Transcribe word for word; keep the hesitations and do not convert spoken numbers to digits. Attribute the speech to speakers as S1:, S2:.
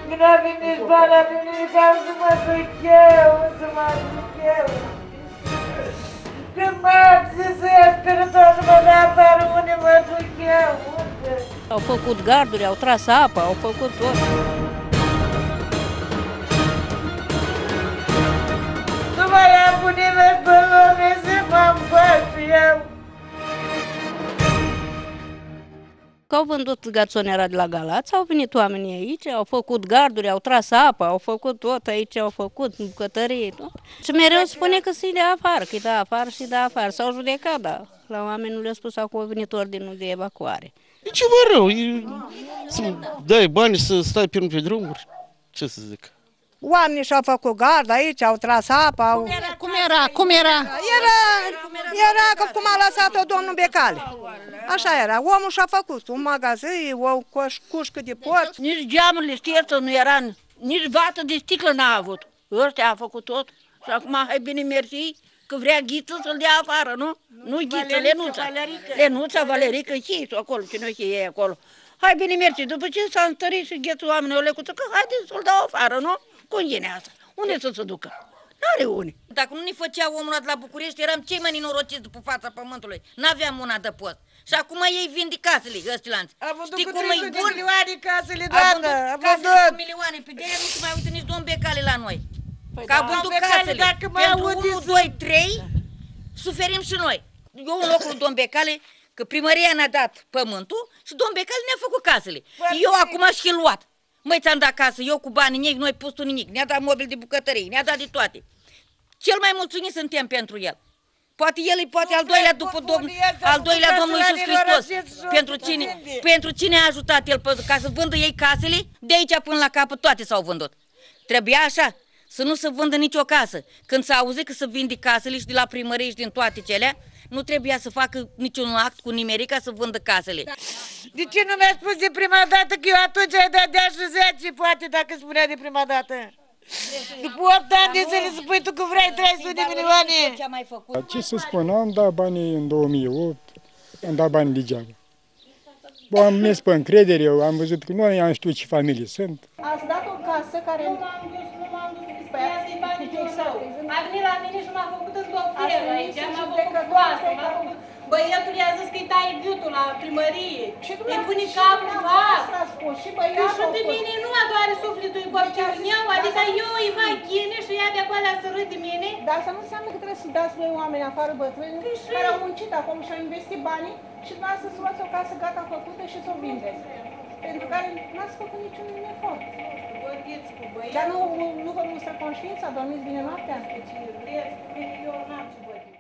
S1: Că n-a venit bani, a venit ca să mă duc eu, să mă duc eu. Când mă zisesc că nu tot să mă dea afară, unde mă duc eu, unde?
S2: Au făcut garduri, au tras apă, au făcut tot.
S1: Nu mai am cu nimeni pe lume să mă împăț eu.
S2: Că au vândut garsoniera de la Galați, au venit oamenii aici, au făcut garduri, au tras apă, au făcut tot aici, au făcut bucătărie, tot. Și mereu spune că să-i dea afară, că-i dea afară și-i dea afară. S-au judecat, da. La oameni nu le-a spus acum a venit ordinul de evacuare.
S3: E ceva rău, e... să dai bani să stai pe pe drumuri, ce să zic.
S4: Oamenii și-au făcut gard aici, au tras apă, au...
S5: Cum era? Cum era? Cum era?
S4: Era, era că cum a lăsat-o domnul Becali. Așa era, omul și-a făcut un magazin, o cușcă de porci.
S6: Nici geamurile știerță nu era, nici vată de sticlă n-a avut. Ăștia a făcut tot și acum hai bine mersi că vrea Ghiță să-l dea afară, nu? Nu Ghiță, Lenuța. Lenuța, Valerică, Chisu acolo, cine o e acolo. Hai bine mersi, după ce s-a întărit și ghețul oamenii o lecuță, că haide să-l dau afară, nu? Cum e asta? Unde să se ducă? N-are unii.
S7: Dacă nu ne făcea omul ăla de la București, eram cei mai nenorociți după fața pământului. N-aveam una de post. Și acum ei vând casele, ăsti lanți.
S1: A vândut
S7: Știi
S1: cu
S7: cum
S1: trei
S7: e
S1: sute de
S7: bun?
S1: milioane casele,
S7: A
S1: doamnă,
S7: vândut
S1: a
S7: casele
S1: vândut.
S7: cu milioane. Pe de-aia nu se mai uită nici domn Becali la noi. Că a
S1: da.
S7: vândut
S1: Domn Becali,
S7: casele.
S1: dacă mai
S7: Pentru
S1: aude
S7: unu,
S1: să-
S7: doi, trei, suferim și noi. Eu în locul domn Becali, că primăria ne-a dat pământul și domn Becali ne-a făcut casele. Eu acum și luat. Măi, ți-am dat casă, eu cu banii nimic, noi pustul nimic. Ne-a dat mobil de bucătărie, ne-a dat de toate. Cel mai mulțumit suntem pentru el. Poate el e poate al doilea după domn, al doilea Domnul Iisus Hristos. Pentru cine, pentru cine a ajutat el ca să vândă ei casele, de aici până la capăt toate s-au vândut. Trebuia așa, să nu se vândă nicio casă. Când s-a auzit că se vinde casele și de la primărie și din toate celea, nu trebuia să facă niciun act cu nimeric ca să vândă casele.
S1: De ce nu mi-a spus de prima dată că eu atunci ai dat de și zece, poate, dacă spunea de prima dată? După opt ani de zile să spui tu că vrei trei sute de milioane.
S8: Ce să spun, am dat banii în două mii opt, am dat banii degeaba. Bă, am mers pe încredere, eu am văzut că nu am știut ce familie sunt.
S5: Ați dat o casă care...
S9: Nu m-am dus, nu m-am dus. Păi asta e banii niciun rău. A venit la mine și m-a făcut în tot felul aici. M-a făcut coasă, m-a făcut... Băietul i-a zis că-i taie gâtul la primărie. Îi pune capul în pas. Că și pe mine nu mă doare sufletul în copilul meu, adică eu îi fac chine și ea de acolo să râd de mine.
S5: Dar asta nu înseamnă că trebuie să dați noi oameni afară bătrâni care au muncit acum și au investit banii și dumneavoastră să luați o casă gata făcută și să o vindeți. Pentru care n-ați făcut niciun efort. Dar nu, nu vă mustră conștiința, dormiți bine noaptea?
S9: Deci, vreți, eu n-am ce văd.